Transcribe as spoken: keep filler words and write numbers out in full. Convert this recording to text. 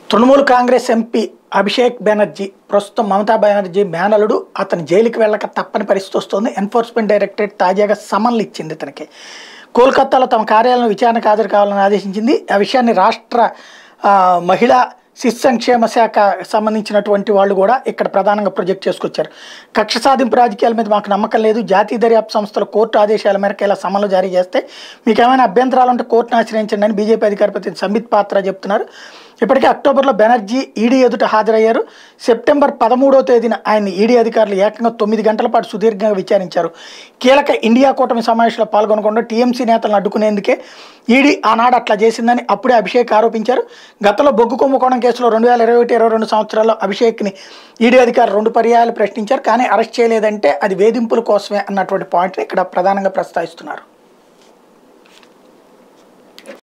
Trinamool Congress MP Abhishek Banerjee ప్రస్తుతం మమతా బెనర్జీ మేనలుడు. అతను జైలుకి వెళ్ళక తప్పని పరిస్థితి వస్తుంది. ఎన్ఫోర్స్మెంట్ డైరెక్టరేట్ తాజాగా సమన్లు ఇచ్చింది ఇతనికి. కోల్కతాలో తమ కార్యాలయంలో విచారణకు హాజరు కావాలని ఆదేశించింది. ఆ విషయాన్ని రాష్ట్ర మహిళా శిశు సంక్షేమ శాఖ సంబంధించినటువంటి వాళ్ళు కూడా ఇక్కడ ప్రధానంగా ప్రొజెక్ట్ చేసుకొచ్చారు. కక్ష సాధింపు రాజకీయాల మీద మాకు నమ్మకం లేదు. జాతీయ దర్యాప్తు సంస్థల కోర్టు ఆదేశాల మేరకు ఇలా సమన్లు జారీ చేస్తే మీకు ఏమైనా అభ్యంతరాలు ఉంటే కోర్టును ఆశ్రయించండి అని బీజేపీ అధికార ప్రతినిధి సంబిత్ పాత్ర చెప్తున్నారు. ఇప్పటికే అక్టోబర్లో బెనర్జీ ఈడీ ఎదుట హాజరయ్యారు. సెప్టెంబర్ పదమూడవ తేదీన ఆయన ఈడీ అధికారులు ఏకంగా తొమ్మిది గంటల పాటు సుదీర్ఘంగా విచారించారు. కీలక ఇండియా కూటమి సమావేశంలో పాల్గొనకుండా టీఎంసీ నేతలను అడ్డుకునేందుకే ఈడీ ఆనాడు అట్లా చేసిందని అప్పుడే అభిషేక్ ఆరోపించారు. గతంలో బొగ్గు కుంభకోణం కేసులో రెండు వేల ఇరవై ఒకటి ఇరవై రెండు సంవత్సరాల్లో అభిషేక్ని ఈడీ అధికారులు రెండు పర్యాయాలు ప్రశ్నించారు. కానీ అరెస్ట్ చేయలేదంటే అది వేధింపుల కోసమే అన్నటువంటి పాయింట్ని ఇక్కడ ప్రధానంగా ప్రస్తావిస్తున్నారు.